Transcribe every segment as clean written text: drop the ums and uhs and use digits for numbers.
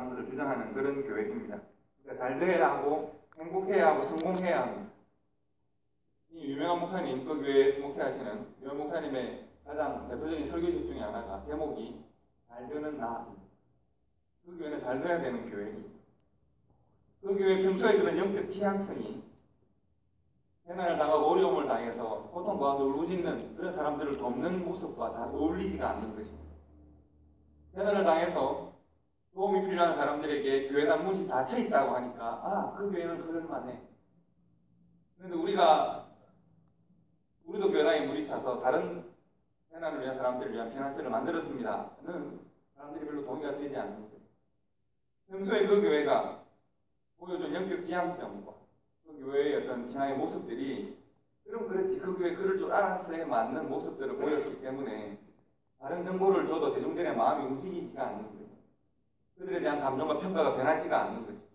사람들을 주장하는 그런 교회입니다. 그러니까 잘 돼야 하고 행복해야 하고 성공해야 합니다. 이 유명한 목사님, 그 교회에 목회하시는 유명한 목사님의 가장 대표적인 설교집 중에 하나가 제목이 잘 되는 나입니다. 그 교회는 잘 돼야 되는 교회입니다. 그 교회 평소에 그런 영적 지향성이 해난을 당하고 어려움을 당해서 고통 가운데 울부짖는 그런 사람들을 돕는 모습과 잘 어울리지가 않는 것입니다. 해난을 당해서 도움이 필요한 사람들에게 교회 단문이 닫혀 있다고 하니까 그 교회는 그럴만해. 그런데 우리도 교회당에 물이 차서 다른 해난을 위한 사람들을 위한 피난처를 만들었습니다는 사람들이 별로 동의가 되지 않는 거예요. 평소에 그 교회가 보여준 영적 지향점과 그 교회의 어떤 신앙의 모습들이 그럼 그렇지 그 교회 그럴 줄 알았어에 맞는 모습들을 보였기 때문에 다른 정보를 줘도 대중들의 마음이 움직이지가 않는 거예요. 그들에 대한 감정과 평가가 변하지가 않는 거죠.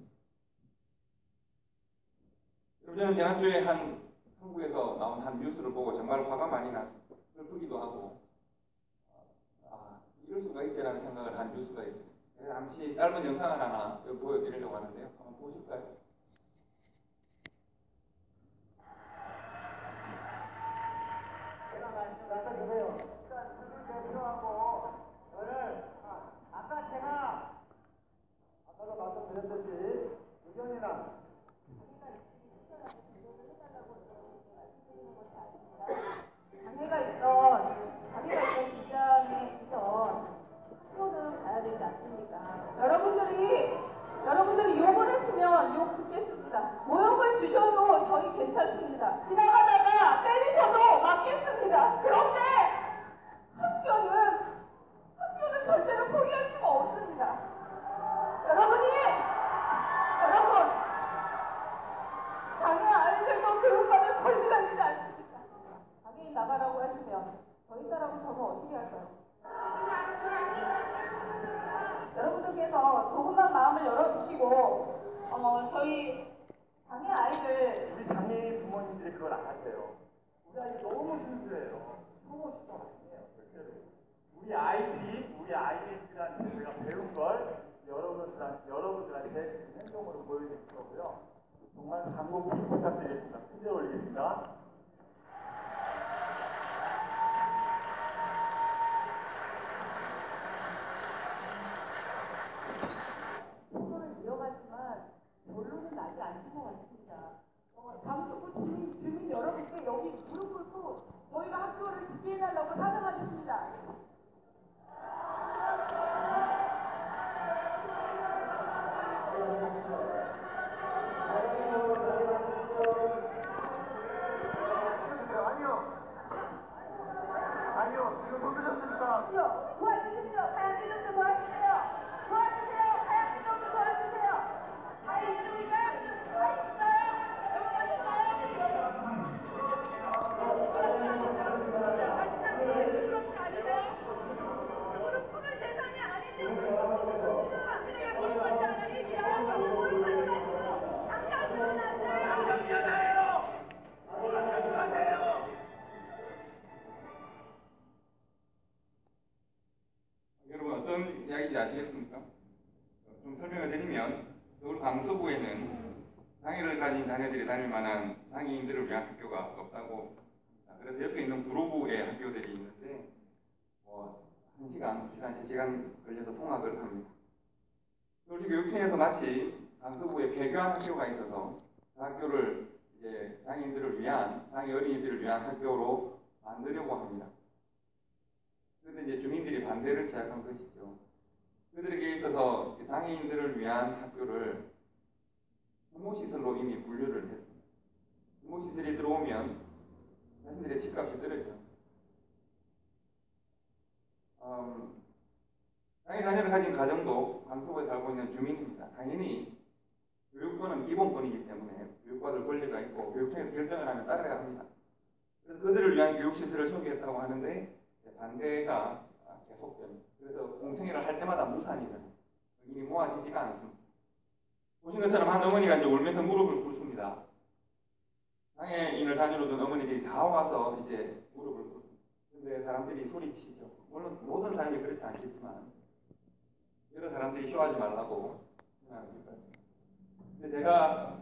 저는 지난주에 한국에서 나온 한 뉴스를 보고 정말 화가 많이 났어요. 슬프기도 하고 이럴 수가 있지라는 생각을 한 뉴스가 있어요. 잠시 짧은 영상을 하나 보여드리려고 하는데요. 한번 보실까요? 제가 말씀드려요. 일단 수술제 필요하고 저는 아까도 말씀드렸듯이 의견이나 장애가 있던 직장에 있던 학교는 가야 되지 않습니까? 여러분들이 욕을 하시면 욕 듣겠습니다. 모욕을 주셔도 저희 괜찮습니다. 지나가다가 때리셔도 맞겠습니다. 그런데 학교는 절대로 포기할 수가 없습니다. 여러분, 장애 아이들도 교육받을 권리가 있지 않습니까? 장애인 나가라고 하시면 저희 딸하고 저는 어떻게 할까요? 여러분들께서 조금만 마음을 열어주시고 저희 장애 아이를 우리 장애인 부모님들이 그걸 안 하세요. 우리 아이 너무 순수해요. 프로모션도 아니에요. 절대로. 우리 아이들한테 저희가 배운 걸 여러분들한테 지금 행동으로 보여드릴 거고요. 정말 간곡히 부탁드리겠습니다. 크게 올리겠습니다. 토론을 이어가지만 결론은 나지 않는 것 같습니다. 강서구 주민 여러분께 여기 무릎 꿇고 저희가 학교를 지지해달라고 사정하겠습니다. 아니요, 지금 손 들렸으니까. 도와주십시오. 하얀 기둥도 도와주세요. 하얀 기둥도 도와주세요. 다 있습니까? 다 있어요? 넘어가셨나요? 그렇지 아니세요? 무릎 꿇을 대상이 아니죠. 내가 기도하지 않으시죠? 무릎을 꿇으시고 잠깐 일어나세요. 여러분 어떤 이야기인지 아시겠습니까? 좀 설명을 드리면 서울 강서구에는 장애를 가진 자녀들이 다닐 만한 장애인들을 위한 학교가 없다고 합니다. 그래서 옆에 있는 구로구에 학교들이 있는데 1시간, 2시간, 3시간 걸려서 통학을 합니다. 서울시교육청에서 마치 강서구에 폐교한 학교가 있어서 그 학교를 이제 장애인들을 위한, 장애 어린이들을 위한 학교로 만들려고 합니다. 그런데 이제 주민들이 반대를 시작한 것이죠. 그들에게 있어서 장애인들을 위한 학교를 부모시설로 이미 분류를 했습니다. 부모시설이 들어오면 자신들의 집값이 떨어져요. 장애 자녀를 가진 가정도 강서구에 살고 있는 주민입니다. 당연히 교육권은 기본권이기 때문에 교육받을 권리가 있고 교육청에서 결정을 하면 따라야 합니다. 그래서 그들을 위한 교육시설을 소개했다고 하는데 반대가 계속됩니다. 그래서 공청회를 할 때마다 무산이 됩니다. 의견이 모아지지가 않습니다. 보신 것처럼 한 어머니가 이제 울면서 무릎을 꿇습니다. 장애인을 자녀로 둔 어머니들이 다 와서 이제 무릎을 꿇습니다. 근데 사람들이 소리치죠. 물론 모든 사람이 그렇지 않겠지만 여러 사람들이 쇼하지 말라고 생각할 것 같습니다. 근데 제가